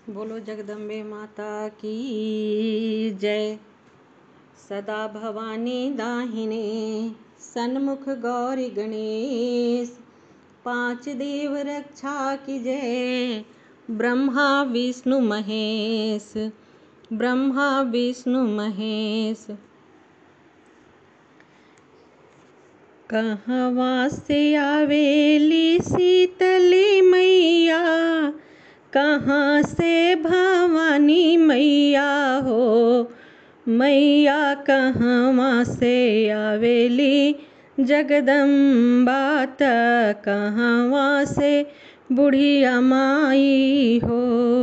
बोलो जगदम्बे माता की जय। सदा भवानी दाहिने सन्मुख गौरी गणेश, पांच देव रक्षा की जय। ब्रह्मा विष्णु महेश, ब्रह्मा विष्णु महेश। कहवा से आवेली शीतली मैया, कहाँ से भवानी मैया हो। मैया कहवा से आवेली जगदम्बा त कहवा से बुढ़िया माई हो।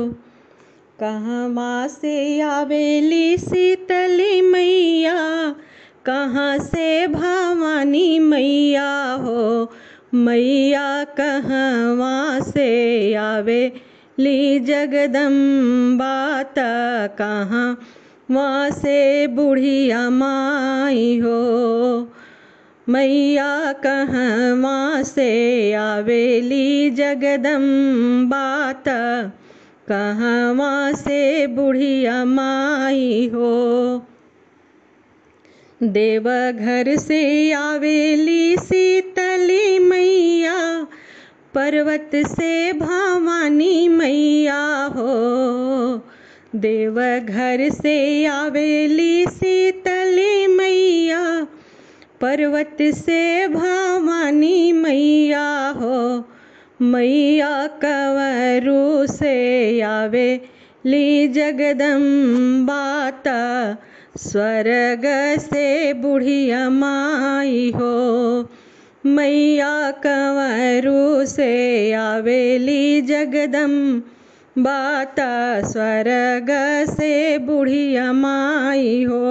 कहवा से आवेली शीतली मैया, कहाँ से भवानी मैया हो। मैया कहवा से आवेली जगदम्बा त कहवा से बुढ़िया माई हो। मैया कहवा से आवेली जगदम्बा त कहवा से बुढ़िया माई हो। देवघर से आवेली शीतली मैया, पर्वत से भवानी मैया हो। देवघर से आवेली शीतली मैया, पर्वत से भवानी मैया हो। मैया कंवरू से आवेली जगदम्बा त स्वर्ग से बुढ़िया माई हो। मैया कंवरू से आवेली जगदम्बा त स्वर्ग से बुढ़िया माई हो।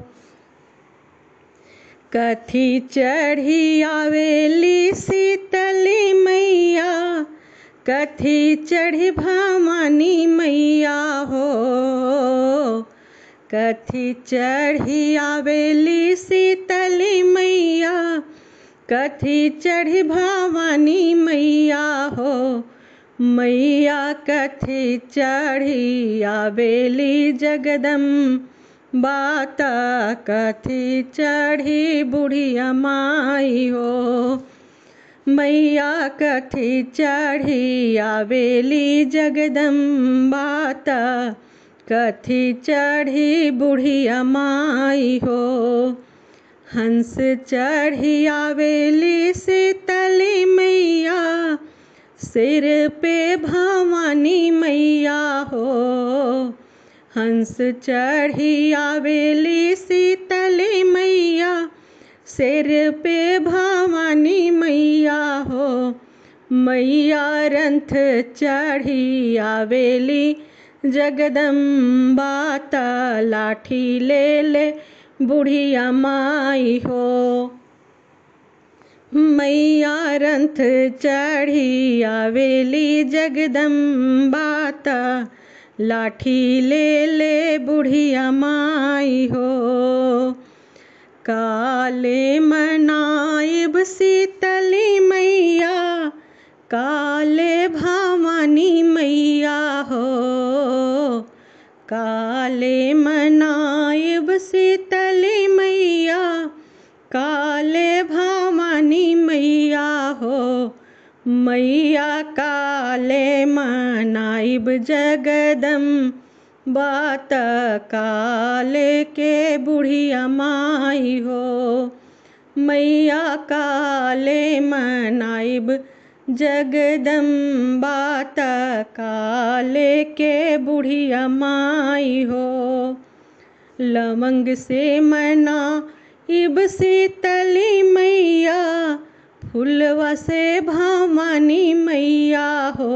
कथी चढ़ी आवेली शीतली मैया, कथी चढ़ी भवानी मैया हो। कथी चढ़ी आवेली शीतली मैया, कथी चढ़ी भवानी मैया हो। मैया कथी चढ़ी आवेली जगदम्बा त कथी चढ़ी बुढ़िया माई हो। मैया कथी चढ़ी आवेली जगदम्बा त कथी चढ़ी बुढ़िया माई हो। हंस चढ़ी आवेली शीतली मैया, सिर पे भवानी मैया हो। हंस चढ़ी आवेली शीतली मैया, सिर पे भवानी मैया हो। मैया रंथ चढ़ी आवेली जगदम्बा त लाठी ले ले बुढ़िया माई हो। मैया रंथ चढ़ी आवेली जगदम्बा त लाठी ले ले बुढ़िया माई हो। काले मनाइब शीतली मैया, काले भवानी मैया हो। काले मनाइब शीतली मैया, काले भवानी मैया हो। मैया काले मनाइब जगदम्बा त काले के बुढ़िया माई हो। मैया काले मनाइब जगदम्बा त काले के बुढ़िया माई हो। लवंग से मनाइब शीतली मैया, फुलवा से भवानी मैया हो।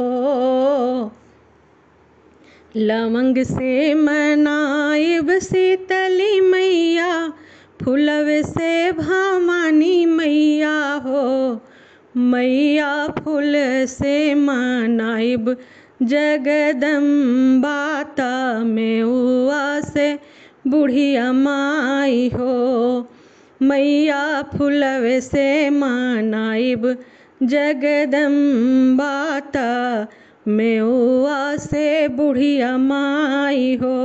लवंग से मनाइब शीतली मैया, फुलवे से भवानी मैया हो। मैया फूल से मनाइब जगदम्बा त मेउआ से बुढ़िया माई हो। मैया फुलवे से मनाइब जगदम्बा त मेउआ से बुढ़िया माई हो।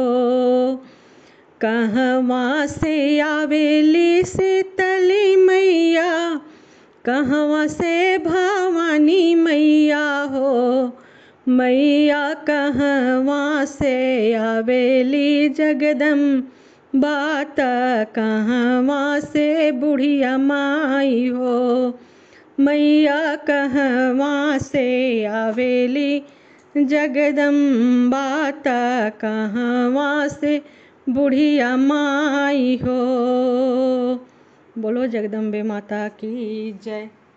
कहवा से आवेली शीतली मैया, कहवा से भवानी मैया हो। मैया कहवा से आवेली जगदम्बा त कहवा से बुढ़िया माई हो। मैया कहवा से आवेली जगदम्बा त कहवा से बुढ़िया माई हो। बोलो जगदम्बे माता की जय।